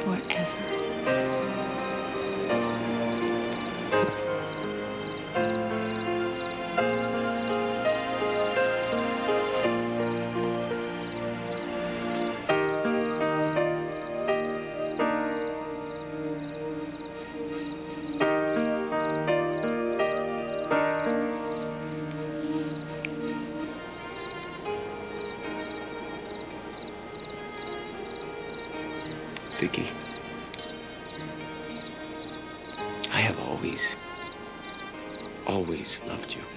forever. Vicky, I have always loved you.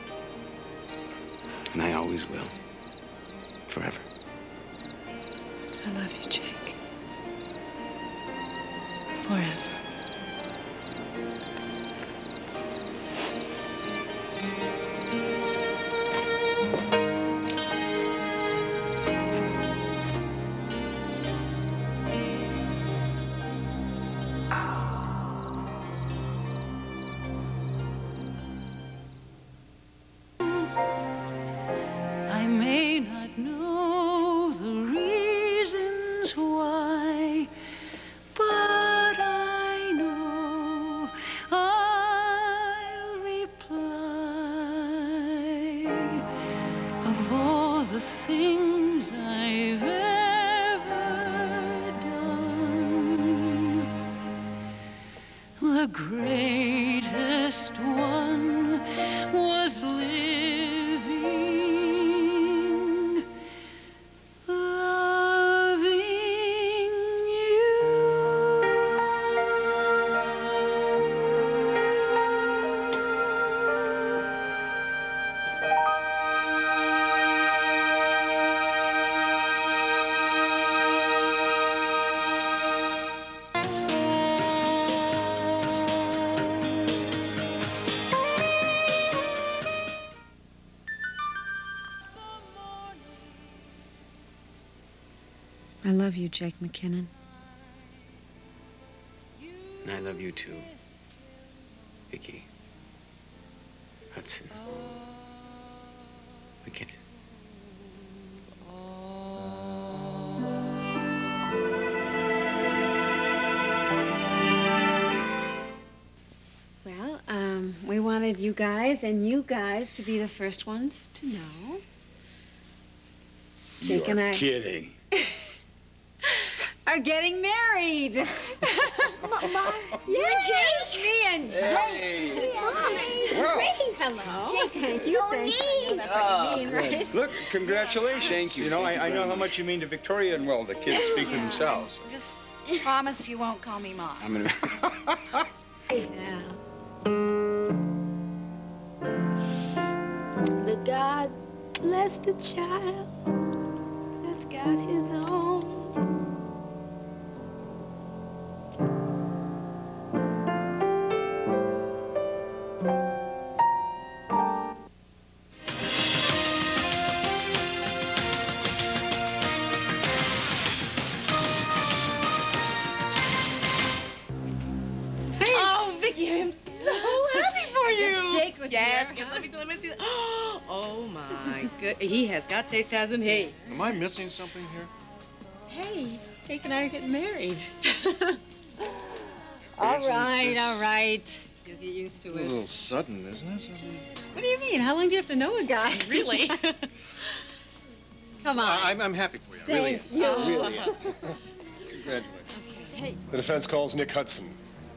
And I always will. Forever. I love you, Jake. Forever. I may not know the reasons why, but I know I'll reply of all the things I've ever done. The greatest one was living, loving you. I love you, Jake McKinnon. And I love you too, Vicky Hudson McKinnon. Well, we wanted you guys and you guys to be the first ones to know. Jake and I Kidding. are getting married. You and Jake? Me and Jake. Hey. Wow. Great. Hello. Jake, thank you. So neat. That's what you mean, right? Look, congratulations. Thank you. You know, I know how much you mean to Victoria, and well, the kids speak for themselves. Just promise you won't call me Mom. I'm gonna. But God bless the child that's got his own. Oh, Vicky, I'm so happy for you. Yes, Jake was Yes, here. let me see. Oh my good. He has got taste, hasn't he? Am I missing something here? Hey, Jake and I are getting married. All right. You'll get used to A it. little sudden, isn't it? What do you mean? How long do you have to know a guy, really? Come on. I'm happy for you. I really am. Thank you. I really am. Congratulations. Hey. The defense calls Nick Hudson.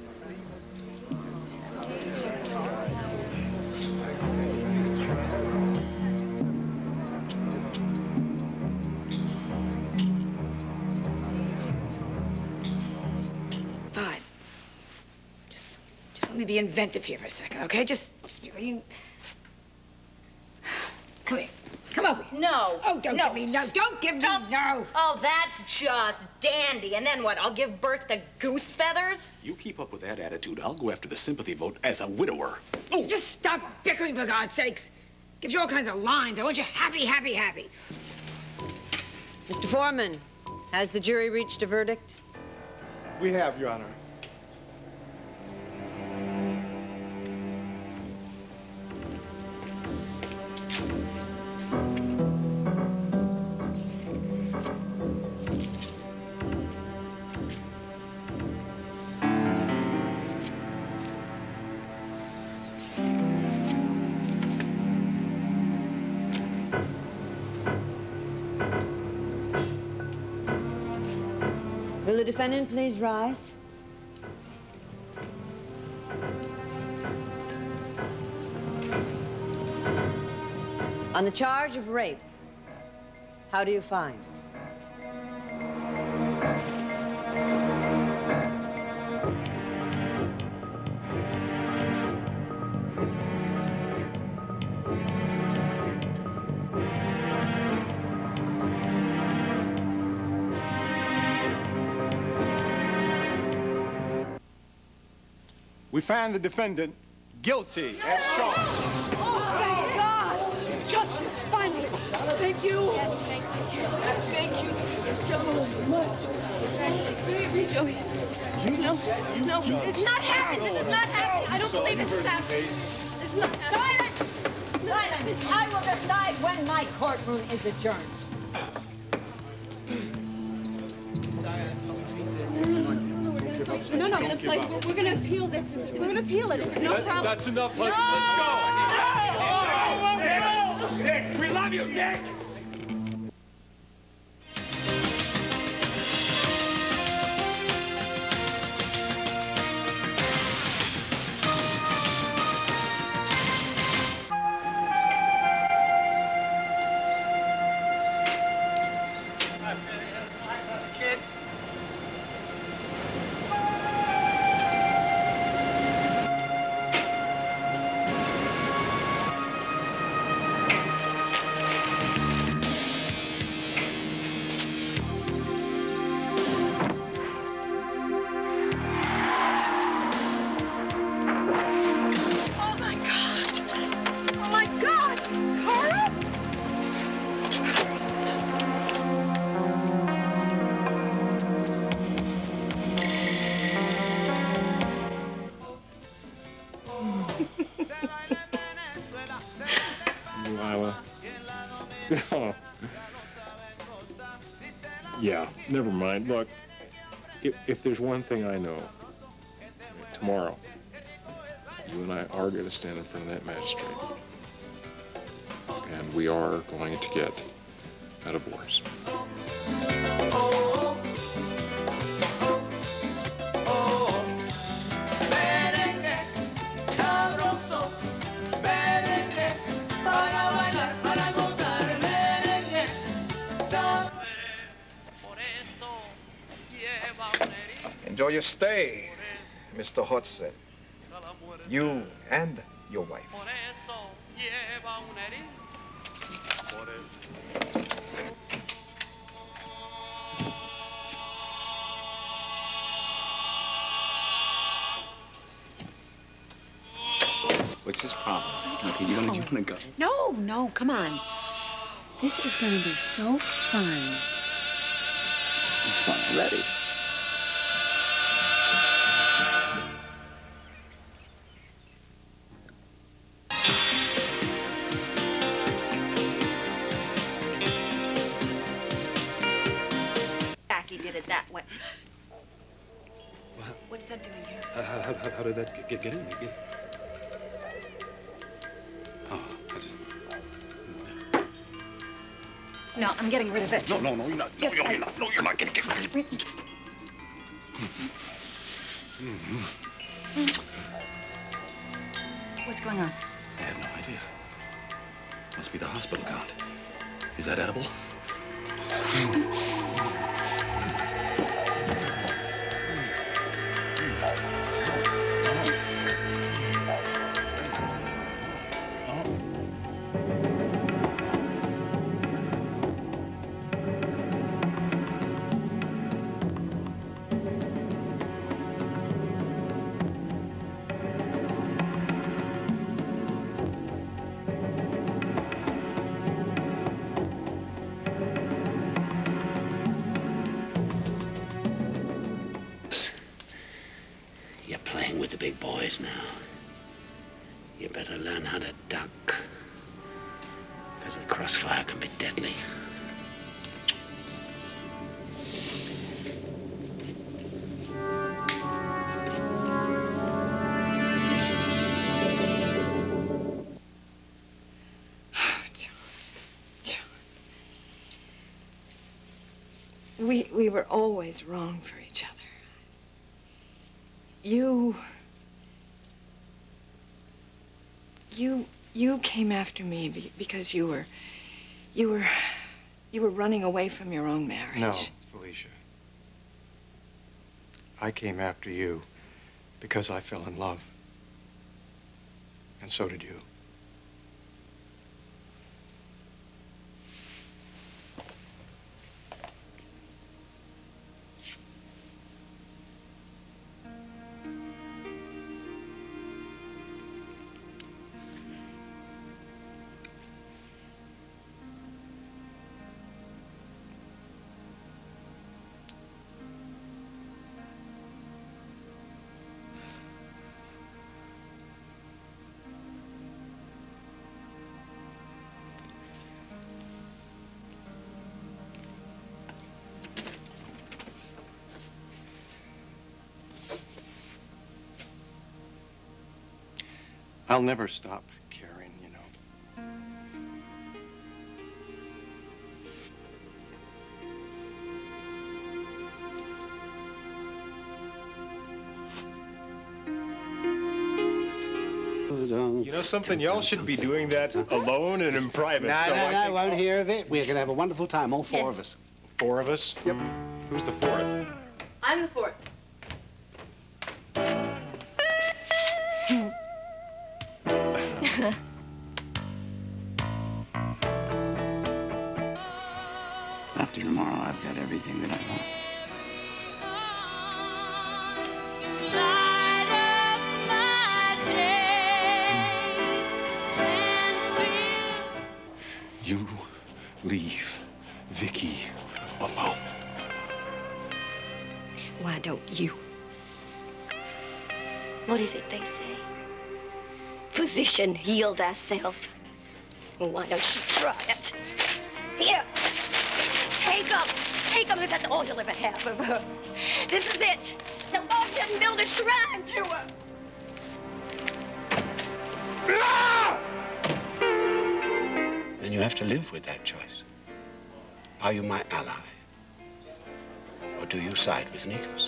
Fine. Just let me be inventive here for a second, okay? Just be reading. Come here. Come over here. No. Oh, don't give me no. Don't give me no. Oh, that's just dandy. And then what? I'll give birth to goose feathers? You keep up with that attitude, I'll go after the sympathy vote as a widower. Oh. Just stop bickering, for God's sakes. Gives you all kinds of lines. I want you happy, happy, happy. Mr. Foreman, has the jury reached a verdict? We have, Your Honor. Will the defendant please rise? On the charge of rape, how do you find? We find the defendant guilty as charged. Oh, thank God! Justice, finally! Thank you! Yes, thank you. Thank you so much. Thank you, Joey. No, it's not happening. This is not happening. I don't believe this is happening. This is not happening. Silence! I will decide when my courtroom is adjourned. No, we're gonna appeal this. We're gonna appeal it. It's no problem. That's enough. Let's go. Nick, we love you, Nick! Oh. Yeah, never mind. Look, if there's one thing I know, tomorrow, you and I are going to stand in front of that magistrate. And we are going to get a divorce. Enjoy your stay, Mr. Hudson. You and your wife. What's his problem? Okay, you wanna go? No, come on. This is gonna be so fun. It's fun already. Jackie did it that way. What's that doing here? How did that get in? Oh, I just... No, I'm getting rid of it. No, you're not. Yes, you're not. No, you're not getting rid of it. What's going on? I have no idea. Must be the hospital card. Is that edible? You're playing with the big boys now. You better learn how to duck. Because the crossfire can be deadly. We were always wrong for each other. You came after me because you were running away from your own marriage. No, Felicia. I came after you because I fell in love. And so did you. I'll never stop caring, you know. You know something? Y'all should be doing that alone and in private. No, so no, I no, won't hear of it. We're going to have a wonderful time, all four of us. 4 of us? Yep. Who's the 4th? I'm the 4th. After tomorrow, I've got everything that I want. You leave Vicky alone. Why don't you? What is it they say? Physician, heal thyself. Well, why don't you try it? Here, take them. Take them, because that's all you'll ever have of her. This is it. Now go ahead and build a shrine to her. Then you have to live with that choice. Are you my ally? Or do you side with Nikos?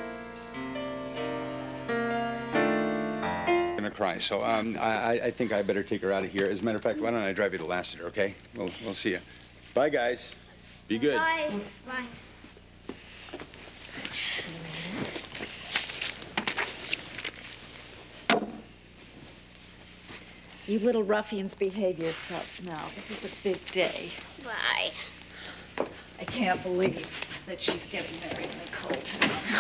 I'm gonna cry, so I think I better take her out of here. As a matter of fact, why don't I drive you to Lassiter, okay? We'll see you. Bye, guys. Be good. Bye. Bye. You little ruffians, behave yourselves now. This is a big day. Bye. I can't believe that she's getting married in the cold town.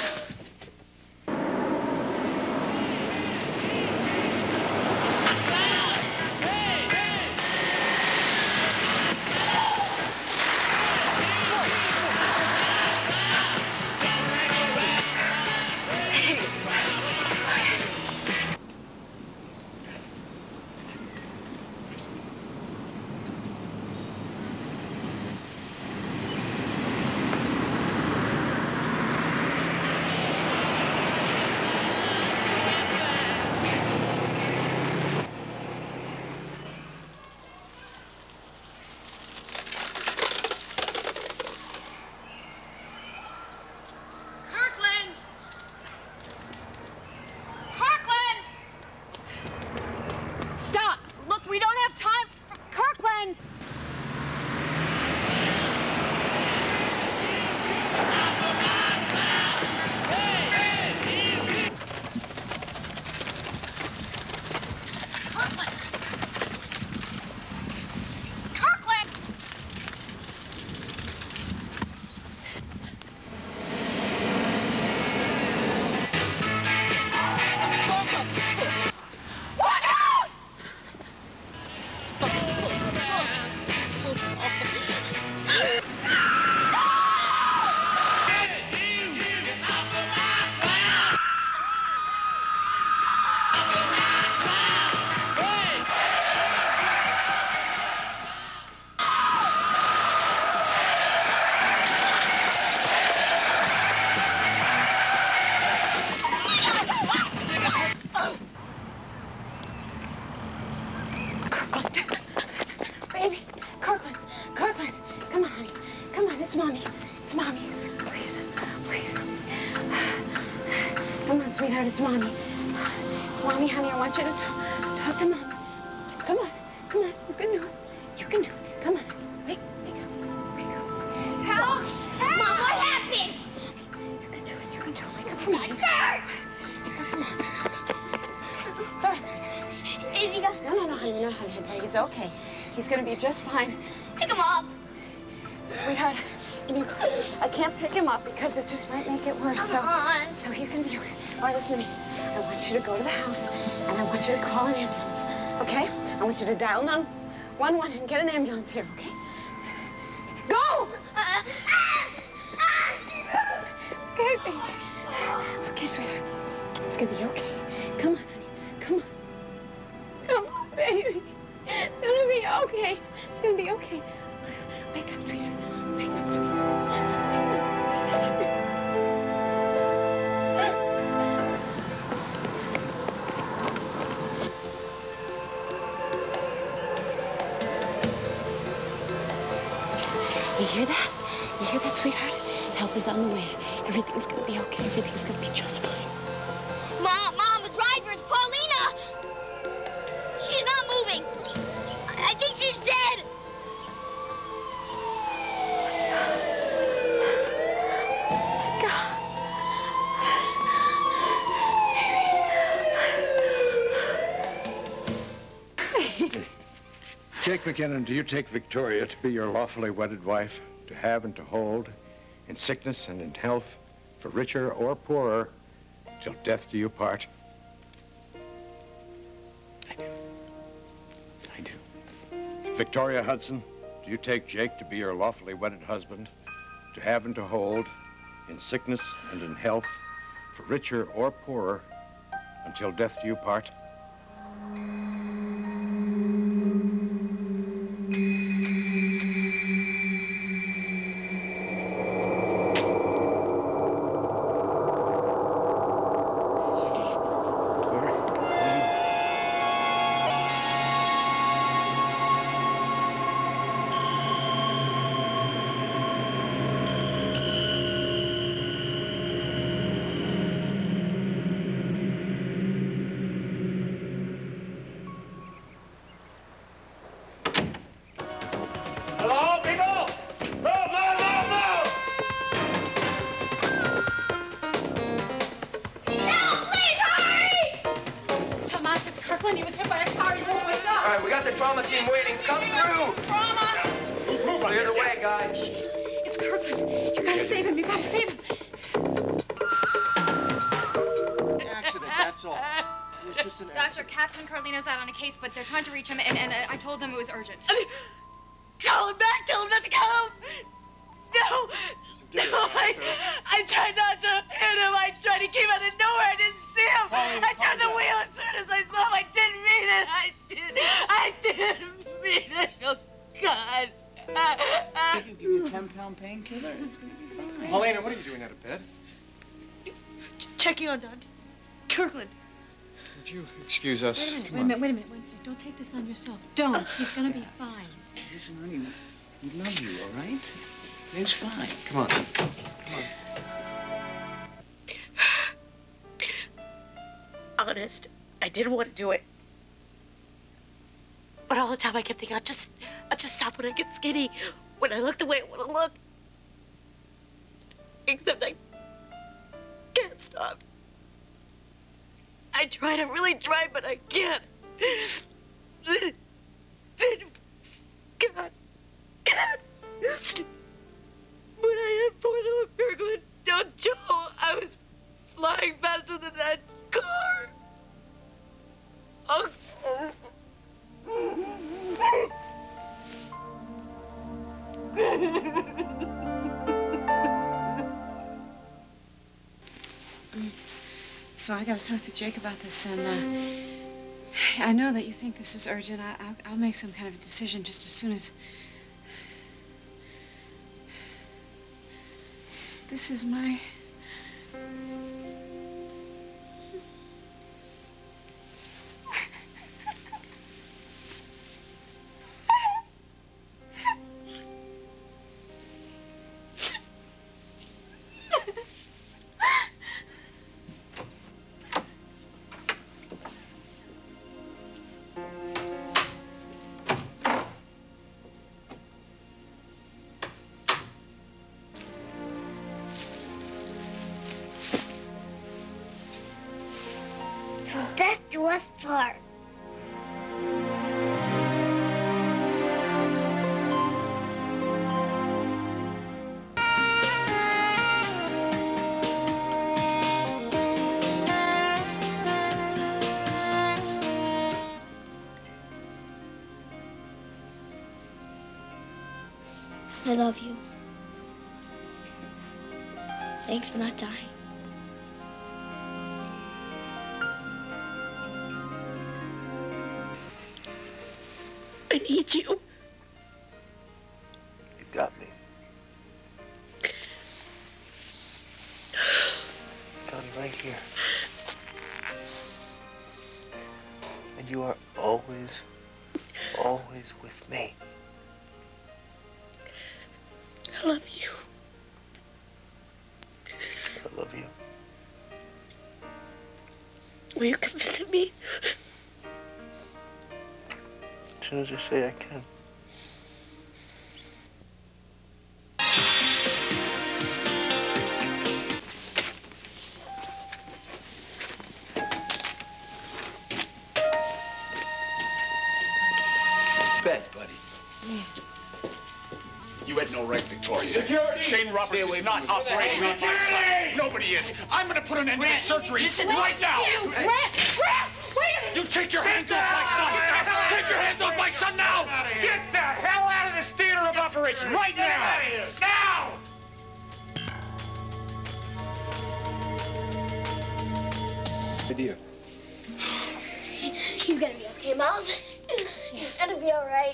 Come on, sweetheart, it's Mommy. It's Mommy, honey, I want you to talk to Mom. Come on, come on, you can do it. You can do it. Come on, wake up. Help! Mom, what happened? You can do it, you can do it. Wake up for Mom. Kurt! Wake up for Mom. It's all right, sweetheart. Is he gonna... No, honey, he's okay. He's gonna be just fine. Pick him up. Sweetheart, give me a call. I can't pick him up because it just might make it worse. Come on. So he's gonna be okay. All right, listen to me. I want you to go to the house and I want you to call an ambulance, okay? I want you to dial 911 and get an ambulance here, okay? Go! Okay, baby. Okay, sweetheart. It's gonna be okay. Come on, honey. Come on. Come on, baby. It's gonna be okay. It's gonna be okay. Wake up, sweetheart. Wake up, sweetheart. Wake up, sweetheart. You hear that? You hear that, sweetheart? Help is on the way. Everything's gonna be okay. Everything's gonna be just fine. Mom, the driver, it's Paulina! She's not moving. I think she's dead. Jake McKinnon, do you take Victoria to be your lawfully wedded wife, to have and to hold, in sickness and in health, for richer or poorer, till death do you part? I do. Victoria Hudson, do you take Jake to be your lawfully wedded husband, to have and to hold, in sickness and in health, for richer or poorer, until death do you part? Hello, people? Move! Help, please, hurry! Tomas, it's Kirkland. He was hit by a car. He won't wake up. All right, we got the trauma team waiting. Come through. Trauma! Clear the way, guys. It's Kirkland. You gotta save him. You gotta save him. Accident, that's all. It was just an Doctor, accident. Captain Carlino's out on a case, but they're trying to reach him, and I told them it was urgent. Call him back. Tell him not to come. No. I tried not to hit him. I tried. He came out of nowhere. I didn't see him. I turned the wheel as soon as I saw him. I didn't mean it. I didn't mean it. Oh, God. Did you give you a 10-pound painkiller? It's going to be fine. Paulina, what are you doing out of bed? Checking on Dr. Kirkland. Would you excuse us? Wait a minute. One second. Don't take this on yourself. Don't. He's gonna be fine. Listen, honey, we love you, all right? It's fine. Come on. Honest, I didn't want to do it. But all the time I kept thinking, I'll just stop when I get skinny. When I look the way I want to look. Except I can't stop. I tried, I really tried, but I can't. God. When I had poor little Kirkland down Joe, I was flying faster than that car. Oh. So I gotta talk to Jake about this, and I know that you think this is urgent. I'll make some kind of a decision just as soon as... This is my... the worst part. I love you. Thanks for not dying. I need you. You got me. Got me right here. And you are always, always with me. I love you. I love you. Will you come visit me? As soon as I say I can. Bed, buddy. You had no right, Victoria. Security! Shane Roberts is not operating on my side. Nobody is. I'm going to put an end to this surgery right now. You take your hands off my son. Take your hands off my son now. Get the hell out of this theater of operation right now! Now! Idea. She's gonna be okay, Mom. She's gonna be all right.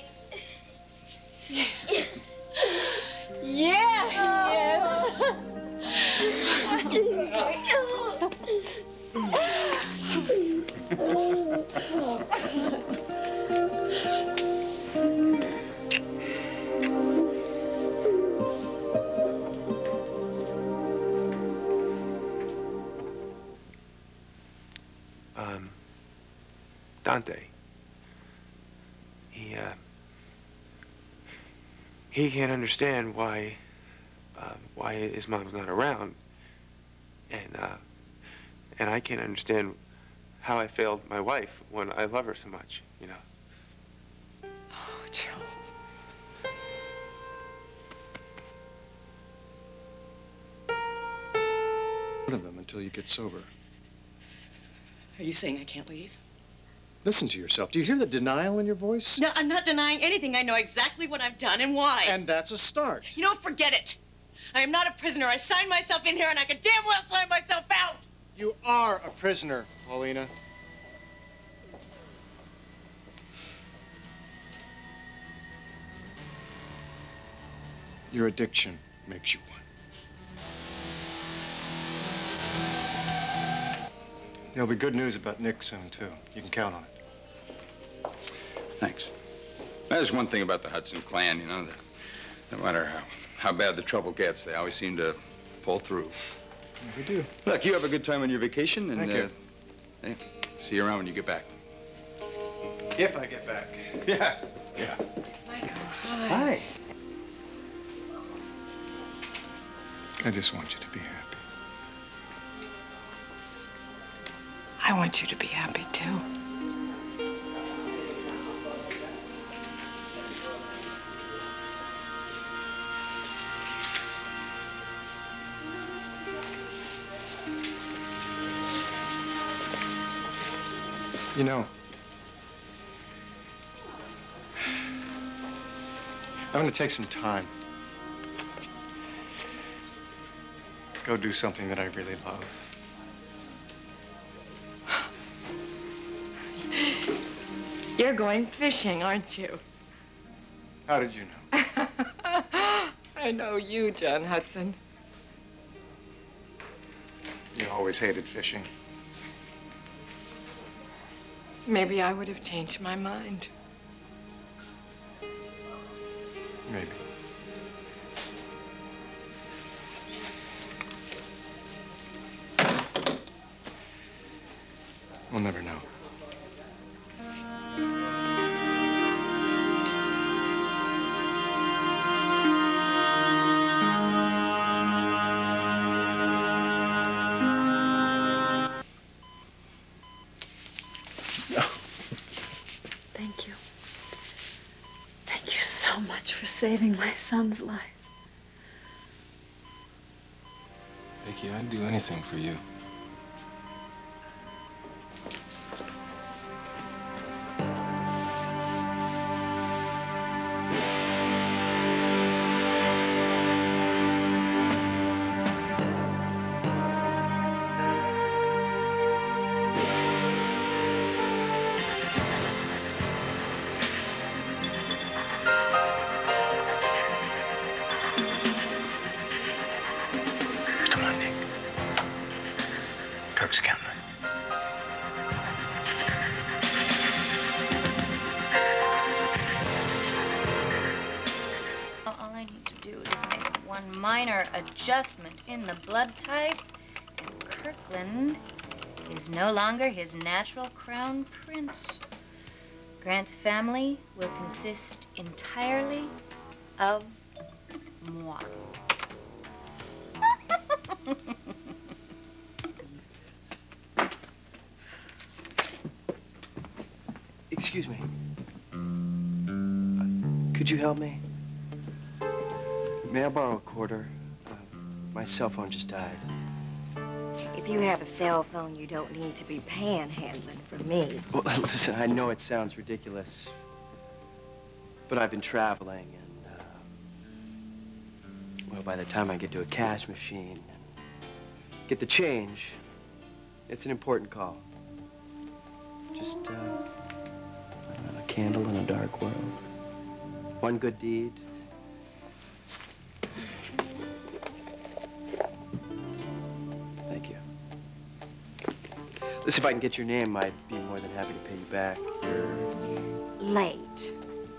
Dante. He can't understand why his mom's not around, and I can't understand how I failed my wife when I love her so much, you know. Oh, Joe. One of them until you get sober. Are you saying I can't leave? Listen to yourself. Do you hear the denial in your voice? No, I'm not denying anything. I know exactly what I've done and why. And that's a start. You know what? Forget it. I am not a prisoner. I signed myself in here, and I could damn well sign myself out. You are a prisoner, Paulina. Your addiction makes you one. There'll be good news about Nick soon, too. You can count on it. Thanks. There's one thing about the Hudson clan, you know, that no matter how bad the trouble gets, they always seem to pull through. We do. Look, you have a good time on your vacation, and Thank you. Hey, see you around when you get back. If I get back. Yeah. Michael, hi. Hi. I just want you to be happy. I want you to be happy, too. You know, I'm going to take some time. Go do something that I really love. You're going fishing, aren't you? How did you know? I know you, John Hudson. You always hated fishing. Maybe I would have changed my mind. Maybe. We'll never know. saving my son's life. Vicky, I'd do anything for you. Come on, Nick. Kirk's counting. All I need to do is make one minor adjustment in the blood type, and Kirkland is no longer his natural crown prince. Grant's family will consist entirely of moi. Excuse me. Could you help me? May I borrow a quarter? My cell phone just died. If you have a cell phone, you don't need to be panhandling for me. Well, listen, I know it sounds ridiculous, but I've been traveling, and, well, by the time I get to a cash machine and get the change, it's an important call. Just, a candle in a dark world. One good deed. Thank you. Listen, if I can get your name, I'd be more than happy to pay you back. Late.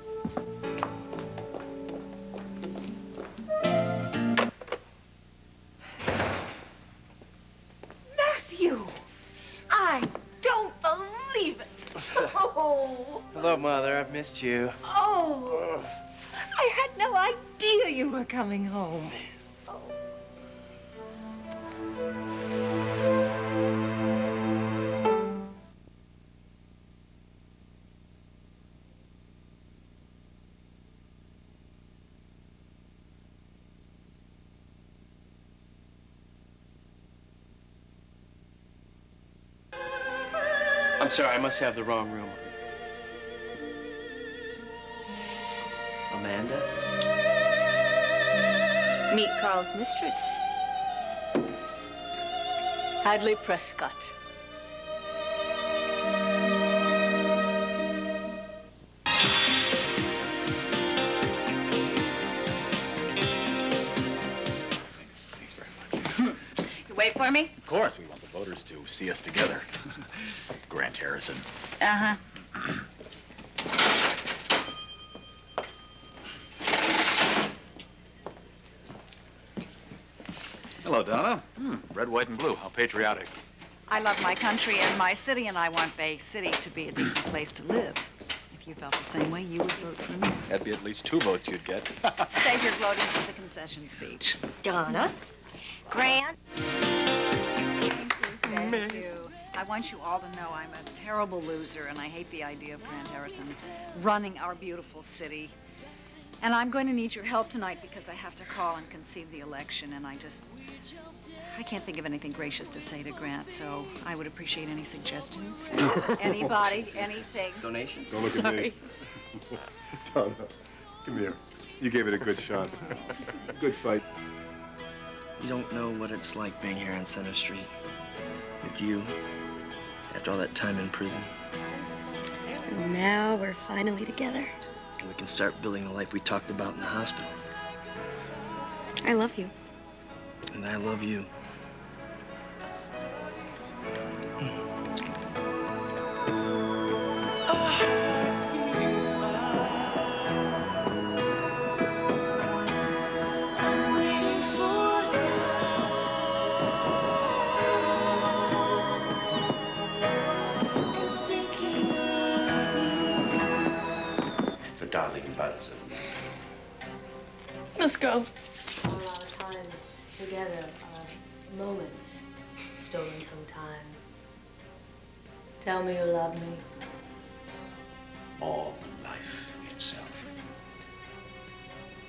Matthew! I don't believe it. Oh. Hello, Mother. I've missed you. Oh. I had no idea you were coming home. I'm sorry, I must have the wrong room. Amanda? Meet Carl's mistress, Hadley Prescott. Thanks very much. You wait for me? Of course, we want the voters to see us together. Grant Harrison. Uh-huh. Hello, Donna. Red, white, and blue. How patriotic. I love my country and my city, and I want Bay City to be a decent place to live. If you felt the same way, you would vote for me. That'd be at least 2 votes you'd get. Save your gloating for the concession speech. Donna? Grant? Thank you. I want you all to know I'm a terrible loser, and I hate the idea of Grant Harrison running our beautiful city. And I'm going to need your help tonight because I have to call and concede the election, and I can't think of anything gracious to say to Grant, so I would appreciate any suggestions. Anybody, anything. Donations? Don't look at me. Donna, come here. You gave it a good shot. Good fight. You don't know what it's like being here on Center Street with you after all that time in prison. And now we're finally together. And we can start building the life we talked about in the hospital. I love you. And I love you. Darling buds of me. Let's go. All our times together are moments stolen from time. Tell me you love me. All life itself.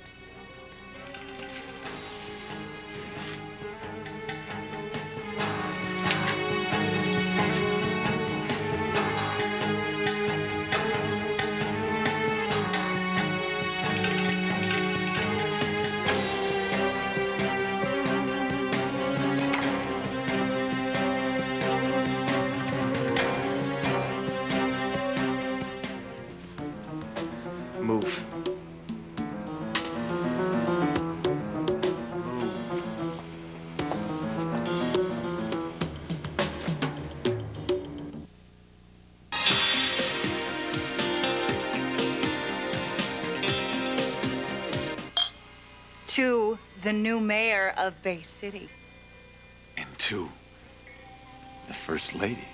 to the new mayor of Bay City. And to the First Lady.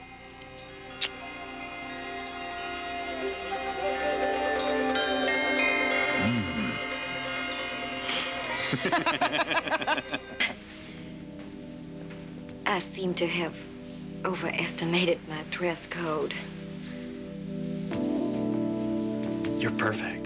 I seem to have overestimated my dress code. You're perfect.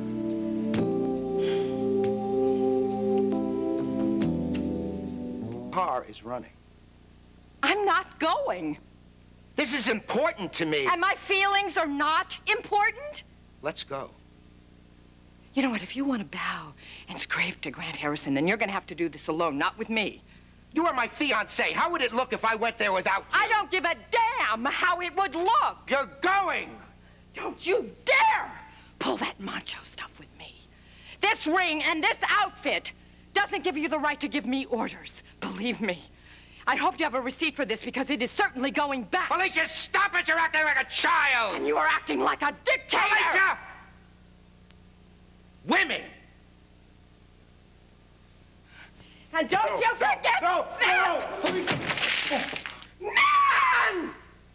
Car is running. I'm not going. This is important to me. And my feelings are not important? Let's go. You know what? If you want to bow and scrape to Grant Harrison, then you're going to have to do this alone, not with me. You are my fiancé. How would it look if I went there without you? I don't give a damn how it would look. You're going. Don't you dare pull that macho stuff with me. This ring and this outfit doesn't give you the right to give me orders. Believe me. I hope you have a receipt for this because it is certainly going back. Felicia, stop it! You're acting like a child! And you are acting like a dictator! Felicia! Women! And don't you forget this! Man!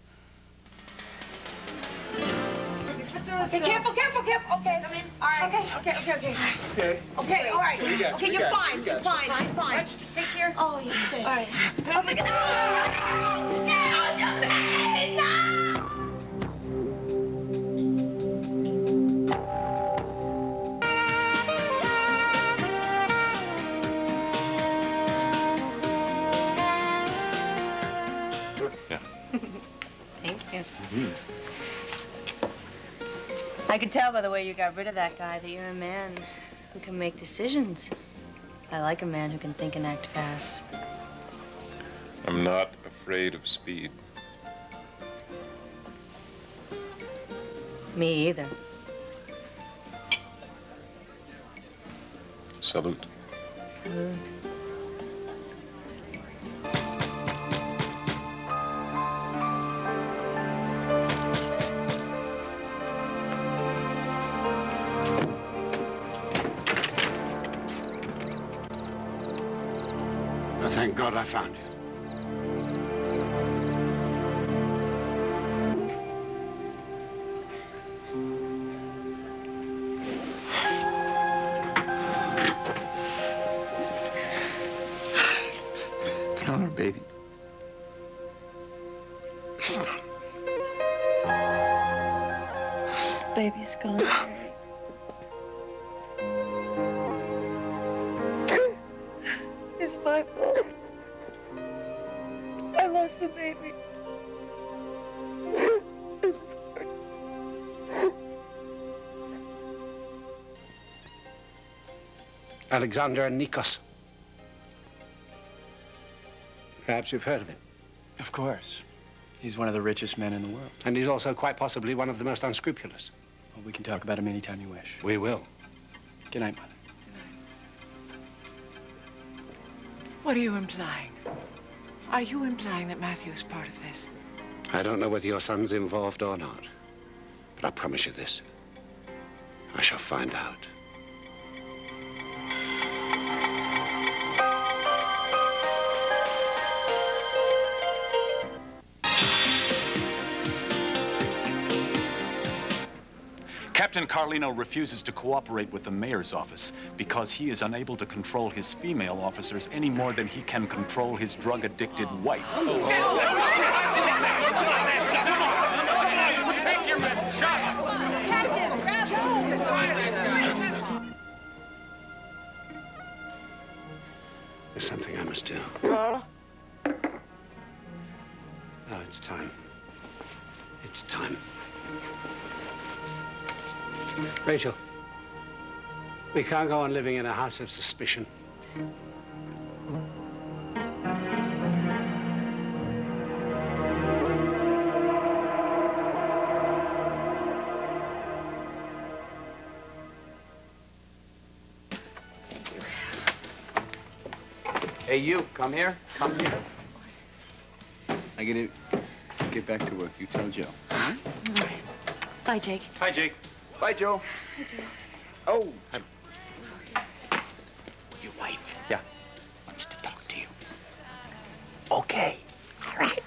Okay, careful, careful, careful. Okay. Come in. All right. Okay. Okay, all right. Okay, you're fine. You're fine. You're fine. Let's just sit here. Oh, you're safe. All right. Oh, my God. No! Thank you. I could tell by the way you got rid of that guy that you're a man who can make decisions. I like a man who can think and act fast. I'm not afraid of speed. Me either. Salute. Salute. Thank God I found you. It's not our baby. It's not. Baby's gone. It's my fault. I lost the baby. Alexander Nikos. Perhaps you've heard of him. Of course. He's one of the richest men in the world. And he's also quite possibly one of the most unscrupulous. Well, we can talk about him anytime you wish. We will. Good night, Mother. What are you implying? Are you implying that Matthew is part of this? I don't know whether your son's involved or not, but I promise you this. I shall find out. Captain Carlino refuses to cooperate with the mayor's office because he is unable to control his female officers any more than he can control his drug-addicted wife. Take your best shot! Captain, grab There's something I must do. Carla? Oh, it's time. It's time. Rachel, we can't go on living in a house of suspicion. Hey, you, come here. Come here. I gotta get back to work. You tell Joe. Huh? All right. Bye, Jake. Hi, Jake. Bye, Joe. Hi, Jake. Oh. okay. All right.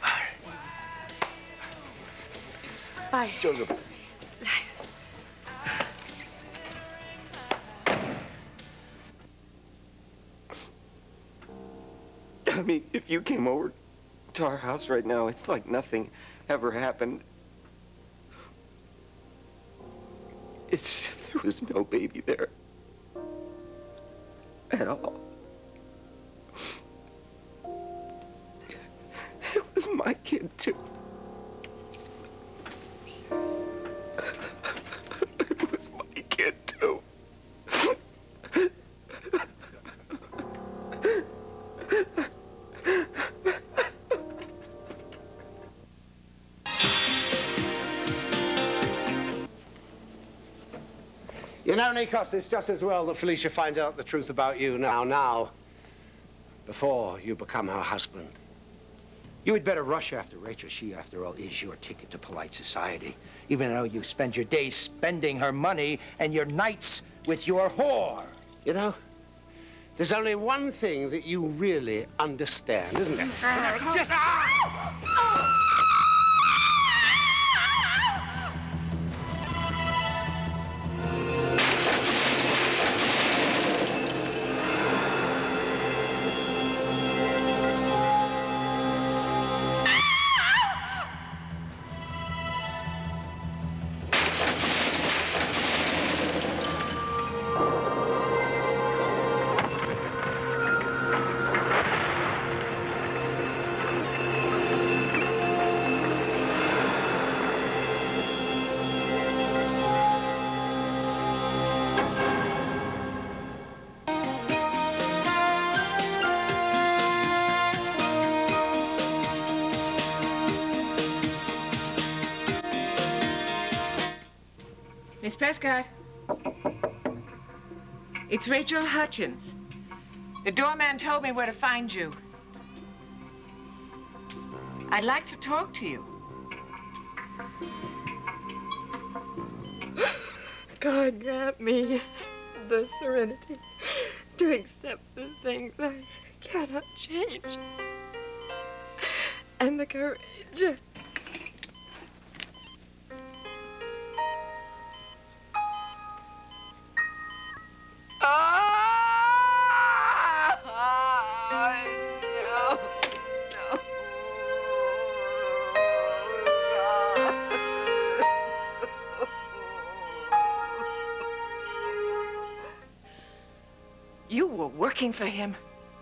Bye. Joseph. Nice. I mean, if you came over to our house right now, it's like nothing ever happened. It's as if there was no baby there at all. It was my kid, too. It was my kid, too. You know, Nikos, it's just as well that Felicia finds out the truth about you now, before you become her husband. You had better rush after Rachel. She, after all, is your ticket to polite society. Even though you spend your days spending her money and your nights with your whore. You know, there's only one thing that you really understand, isn't it? Just... Miss Prescott. It's Rachel Hutchins. The doorman told me where to find you. I'd like to talk to you. God grant me the serenity to accept the things I cannot change, and the courage You were working for him.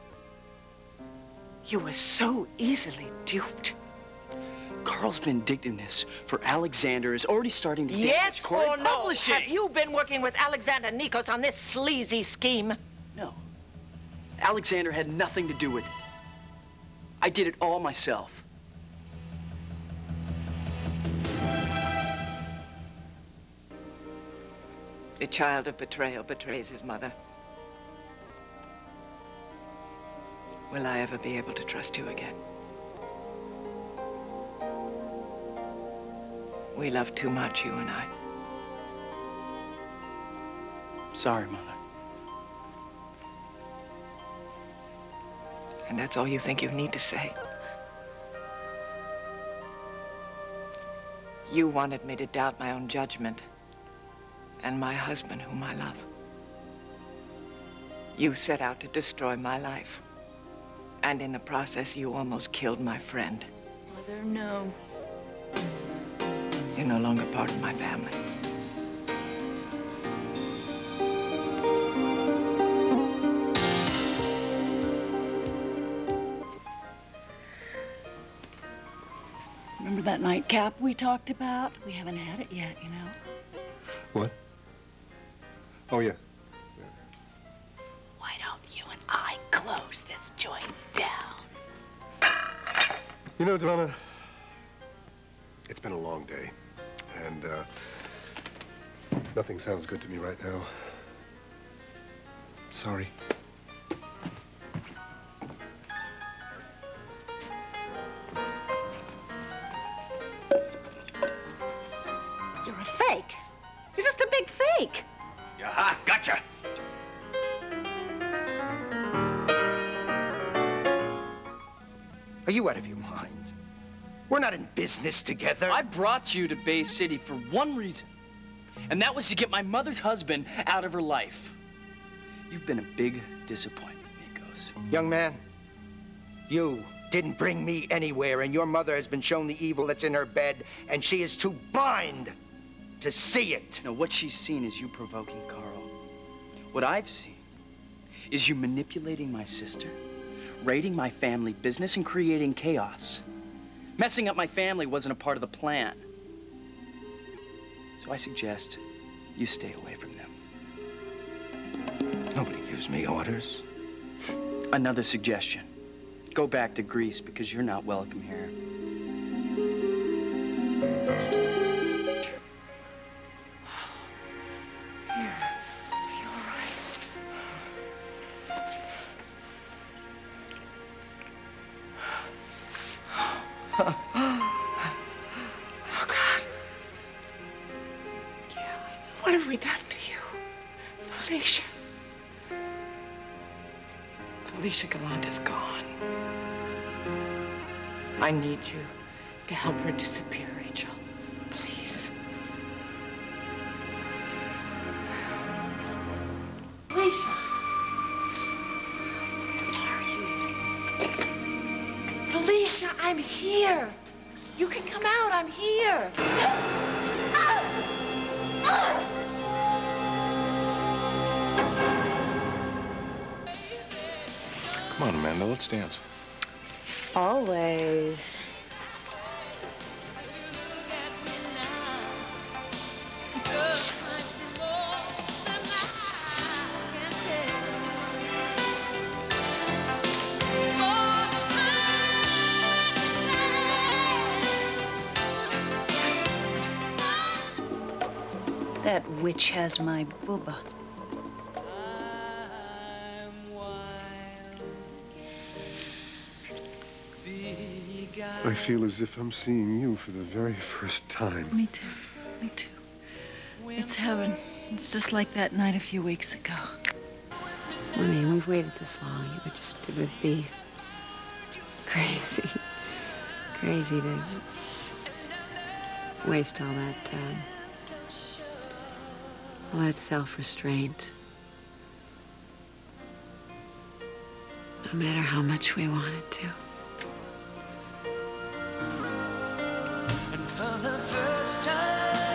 You were so easily duped. Carl's vindictiveness for Alexander is already starting to damage Yes Corey or no? Publishing. Have you been working with Alexander Nikos on this sleazy scheme? No. Alexander had nothing to do with it. I did it all myself. The child of betrayal betrays his mother. Will I ever be able to trust you again? We love too much, you and I. Sorry, Mother. And that's all you think you need to say. You wanted me to doubt my own judgment and my husband, whom I love. You set out to destroy my life. And in the process, you almost killed my friend. Mother, no. You're no longer part of my family. Remember that nightcap we talked about? We haven't had it yet, you know. What? Oh, yeah. Why don't you and I close this joint down? You know, Donna, it's been a long day, and nothing sounds good to me right now. Sorry. You're a fake. You're just a big fake. Aha, gotcha. Are you out of your mind? We're not in business together. I brought you to Bay City for one reason, and that was to get my mother's husband out of her life. You've been a big disappointment, Nikos. Young man, you didn't bring me anywhere, and your mother has been shown the evil that's in her bed, and she is too blind to see it. No, what she's seen is you provoking Carl. What I've seen is you manipulating my sister, raiding my family business, and creating chaos. Messing up my family wasn't a part of the plan. So I suggest you stay away from them. Nobody gives me orders. Another suggestion. Go back to Greece because you're not welcome here. Oh, God. What have we done to you? Felicia. Felicia Gallant is gone. I need you to help her disappear, Rachel. Please. Felicia. Felicia, I'm here. You can come out. I'm here. Come on, Amanda, let's dance. Always. That witch has my booba. I feel as if I'm seeing you for the very first time. Me too. Me too. It's heaven. It's just like that night a few weeks ago. I mean, we've waited this long. It would be crazy. Crazy to waste all that self-restraint. No matter how much we wanted to. And for the first time,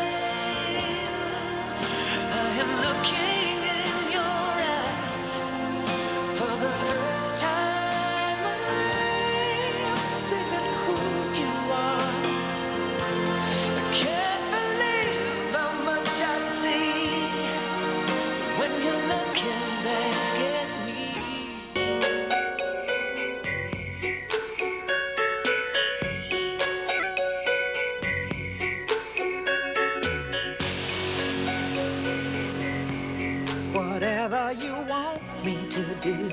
I am looking in your eyes. For the first time, I see who you are. I can't believe how much I see when you're looking back at me. Whatever you want me to do,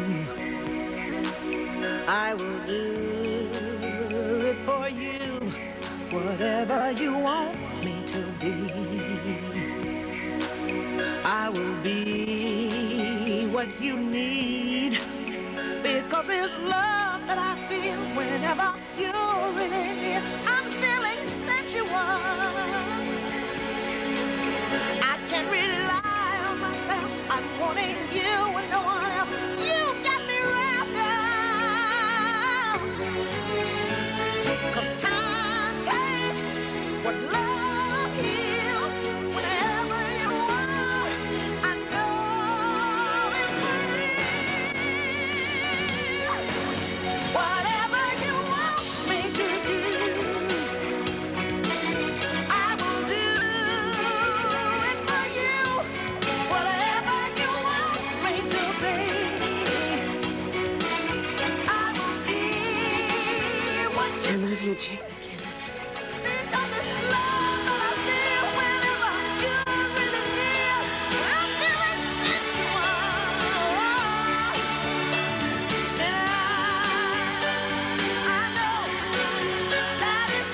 I will do it for you. Whatever you want me to be, I will be what you need. Because it's love that I feel whenever you're really near. I'm feeling sensual. I can't rely on myself. I'm wanting you and no one else. You got me wrapped up. 'Cause time takes what love heals. Whenever you are, I know it's for real. Whatever you want me to do, I will do it for you. Whatever you want me to be, I will be what I you love you, Jake. because it's love that I feel whenever you're really near. I'm feeling sensual. And I know that it's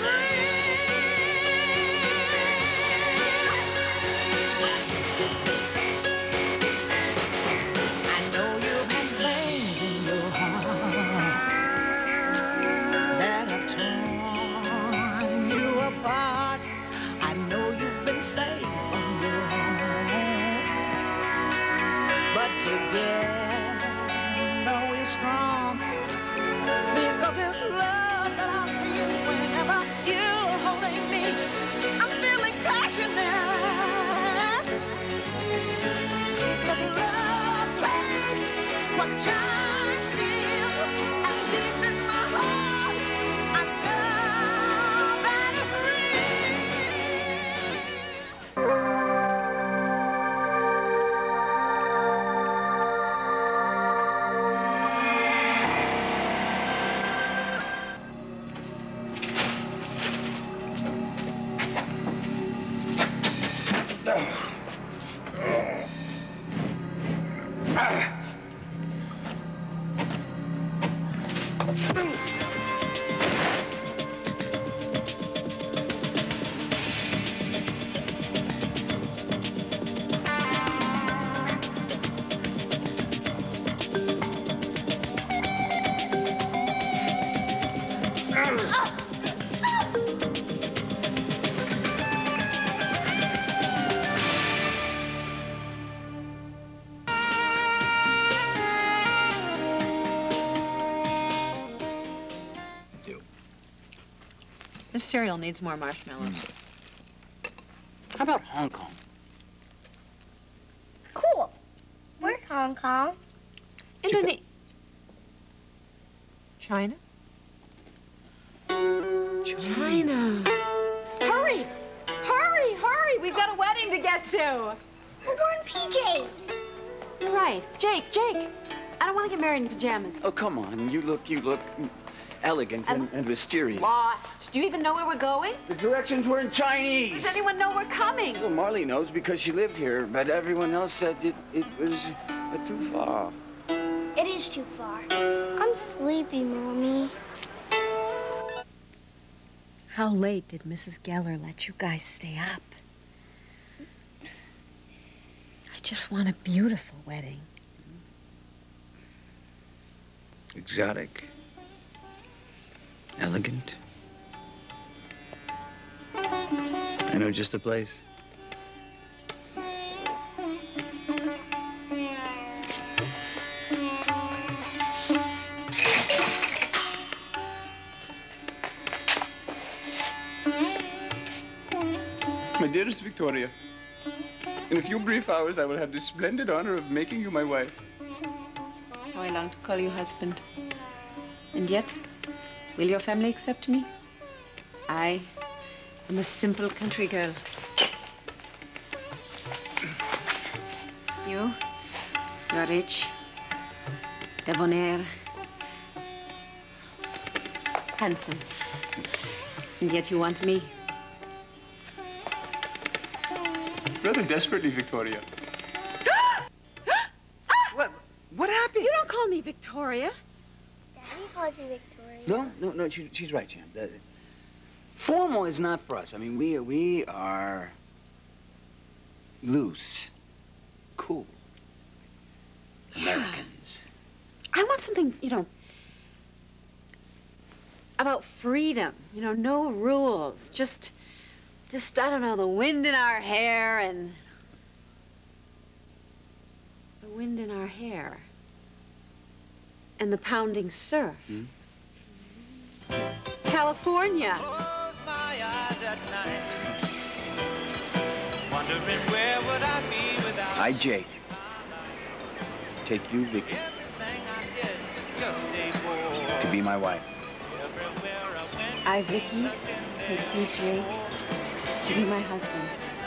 real. I know you've had things in your heart This cereal needs more marshmallows. How about Hong Kong? Cool. Where's Hong Kong? Indonesia. China? China. Hurry! Hurry! Hurry! We've got a wedding to get to. We're wearing PJs. You're right. Jake, I don't want to get married in pajamas. Oh, come on. You look elegant and mysterious. Lost. Do you even know where we're going? The directions were in Chinese. Does anyone know we're coming? Well, Marley knows because she lived here, but everyone else said it was too far. It is too far. I'm sleepy, Mommy. How late did Mrs. Geller let you guys stay up? I just want a beautiful wedding. Exotic. Elegant. I know just the place. My dearest Victoria, in a few brief hours, I will have the splendid honor of making you my wife. How I long to call you husband. And yet, will your family accept me? I am a simple country girl. You're rich, debonair, handsome. And yet you want me. Rather desperately, Victoria. What happened? You don't call me Victoria. Daddy calls you Victoria. No, she's right, Jim. Formal is not for us. I mean, we are loose, cool Americans. I want something, about freedom. No rules. Just, I don't know, the wind in our hair and... The wind in our hair. And the pounding surf. California. I, Jake, take you, Vicky, to be my wife. I, Vicky, take you, Jake, to be my husband.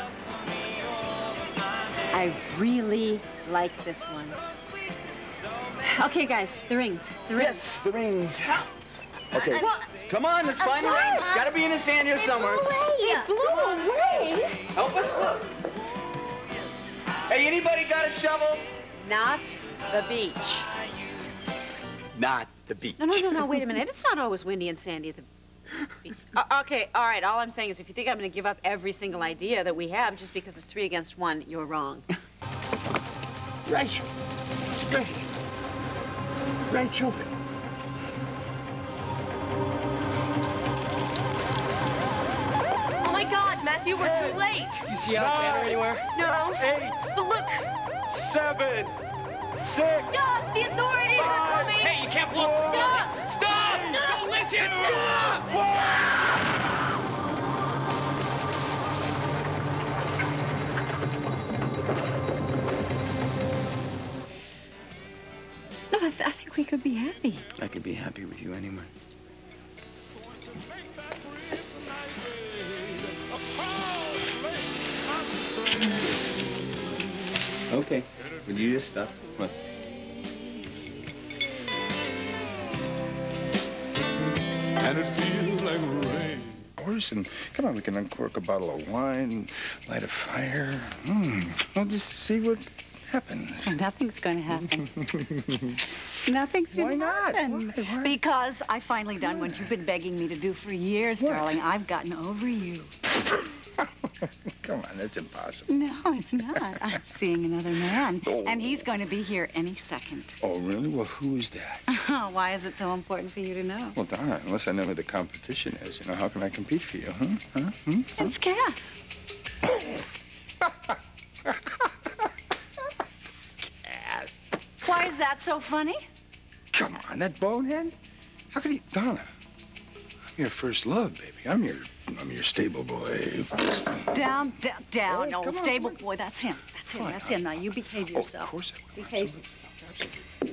I really like this one. Okay, guys, the rings. Yes, the rings. Okay, come on, let's find the rings. Gotta be in the sand here somewhere. It blew away. Help us look. Hey, anybody got a shovel? Not the beach. Not the beach. No, wait a minute. It's not always windy and sandy at the beach. Okay, all right, all I'm saying is if you think I'm going to give up every single idea that we have just because it's 3 against 1, you're wrong. Rachel. Oh my God, Matthew, we're too late. Do you see Alexander anywhere? No. 8. But look. 7. 6. Stop! The authorities are coming! Hey, you can't blow. Stop! Stop! Don't listen! Stop! No, I think we could be happy. I could be happy with you anyway. Okay, will you just stop? What? And it feels like rain. Orson, come on, we can uncork a bottle of wine, light a fire. We'll just see what happens. Nothing's going to happen. Nothing's going to happen. Why? Because I've finally done what you've been begging me to do for years, darling. I've gotten over you. Come on, that's impossible. No, it's not. I'm seeing another man, and he's going to be here any second. Oh, really? Well, who's that? Why is it so important for you to know? Well, Donna, unless I know who the competition is, you know, how can I compete for you, huh? It's Cass. Cass. Why is that so funny? Come on, that bonehead? How could he... Donna, I'm your first love, baby. I'm your stable boy. Down. Oh, No, come on, stable boy, that's him. That's him. Now, you behave yourself. Of course I will. Behave yourself.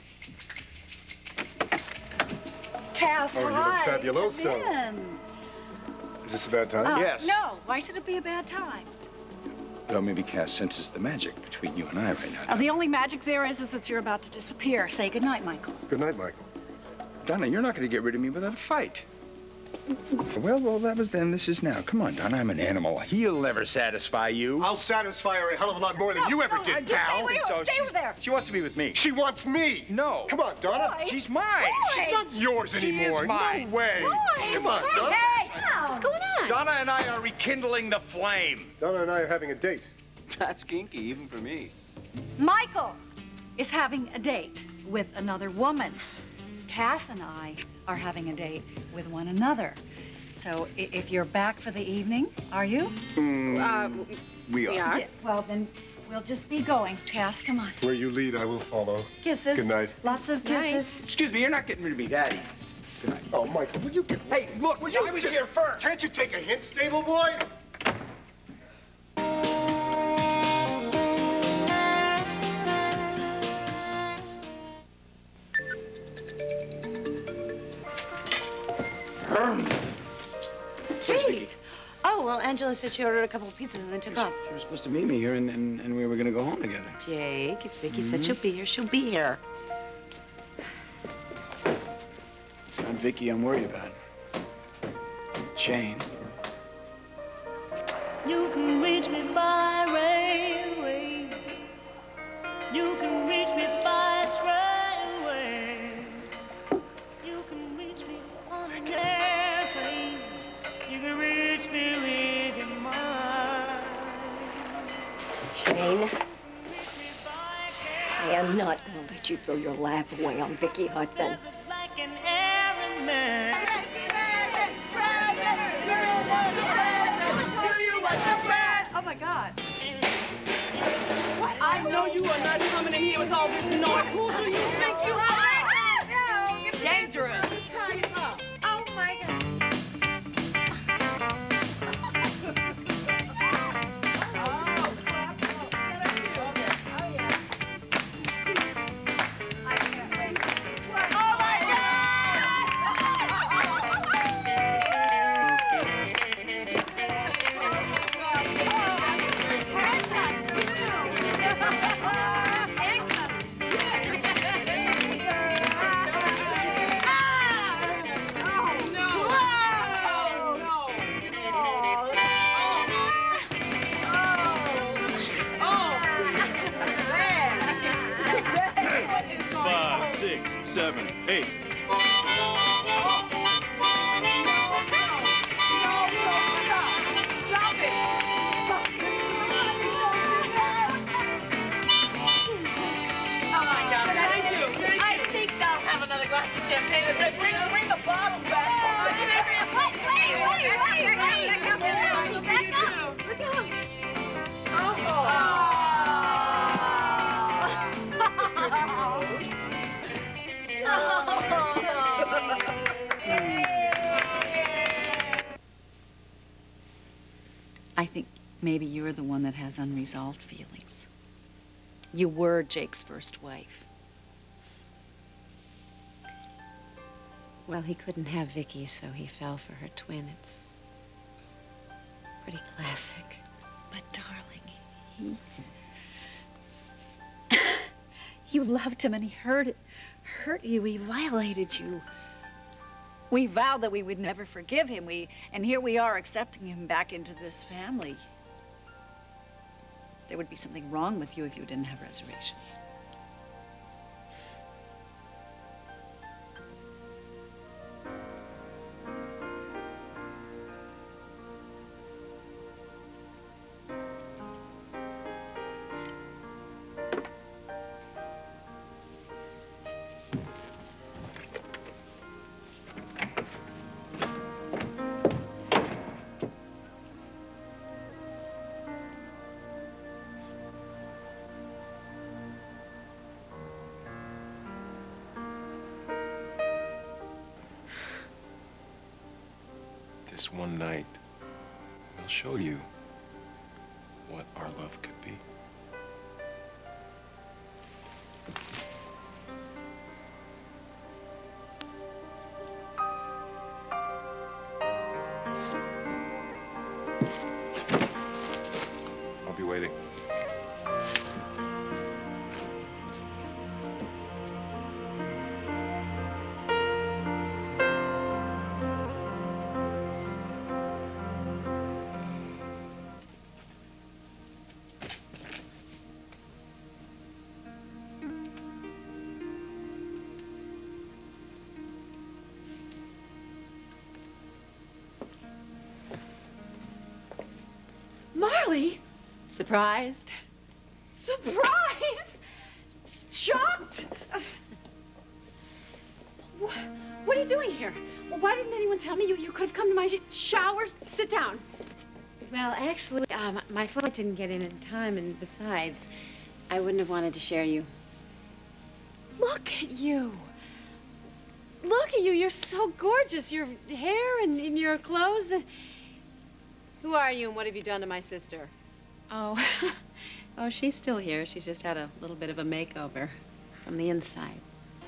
Cass, Oh, you look hi. fabuloso. Come in. Is this a bad time? Yes. No, why should it be a bad time? Well, maybe Cass senses the magic between you and I right now. The only magic there is that you're about to disappear. Say goodnight, Michael. Good night, Michael. Donna, you're not going to get rid of me without a fight. Well, that was then. This is now. Come on, Donna, I'm an animal. He'll never satisfy you. I'll satisfy her a hell of a lot more than you ever did, pal. Stay over there. She wants to be with me. She wants me. No. Come on, Donna. Boys. She's mine. She's not yours anymore. is mine. No way. Boys. Come on, Donna. Hey, what's going on? Donna and I are rekindling the flame. Donna and I are having a date. That's kinky, even for me. Michael is having a date with another woman. Cass and I are having a date with one another. So if you're back for the evening, are you? We are. Yeah, well, then we'll just be going. Cass, come on. Where you lead, I will follow. Kisses. Good night. Lots of kisses. Excuse me, you're not getting rid of me that easy. Good night. Oh, Michael, will you get... Hey, look, I was here first. Can't you take a hint, stable boy? Hey. Oh, well, Angela said she ordered a couple of pizzas and then took off. She was supposed to meet me here, and we were going to go home together. Jake, if Vicky said she'll be here, she'll be here. It's not Vicky I'm worried about. Shane. You can reach me by railway. You can reach me by trainway. You can reach me on an airplane. You can reach me with your mind. Shane, I am not going to let you throw your laugh away on Vicky Hudson. Like an errand man. Oh, my God. What? I know you are not coming in here with all this noise. Who do you think you are? Dangerous. Oh, my God. Seven, eight. Bring the bottle back. I think maybe you're the one that has unresolved feelings. You were Jake's first wife. Well, he couldn't have Vicky, so he fell for her twin. It's pretty classic. But, darling, you loved him and he hurt you. He violated you. We vowed that we would never forgive him. And here we are accepting him back into this family. there would be something wrong with you if you didn't have reservations. This one night will show you what our love could be. I'll be waiting. Marley? Surprised? Surprise! Shocked! What are you doing here? Why didn't anyone tell me? You could have come to my shower. Sit down. Well, actually, my flight didn't get in time, and besides, I wouldn't have wanted to share you. Look at you. Look at you. You're so gorgeous. Your hair and your clothes. Who are you, and what have you done to my sister? Oh, oh, she's still here. She's just had a little bit of a makeover from the inside.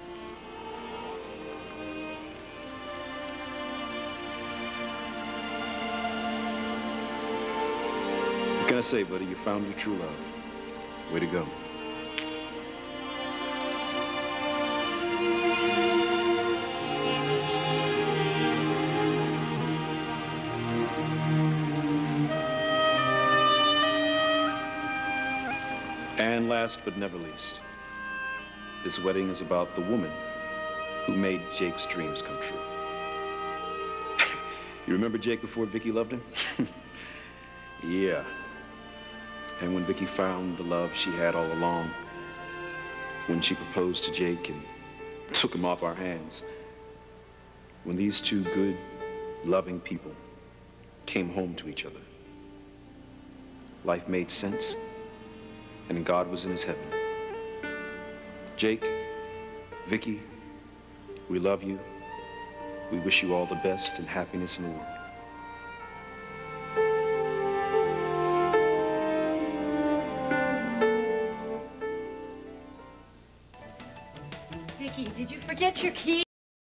What can I say, buddy? You found your true love. Way to go. And last but never least, this wedding is about the woman who made Jake's dreams come true. You remember Jake before Vicky loved him? Yeah. And when Vicky found the love she had all along, when she proposed to Jake and took him off our hands, when these two good, loving people came home to each other, life made sense, and God was in his heaven. Jake, Vicky, we love you. We wish you all the best and happiness in the world. Vicky, did you forget your key?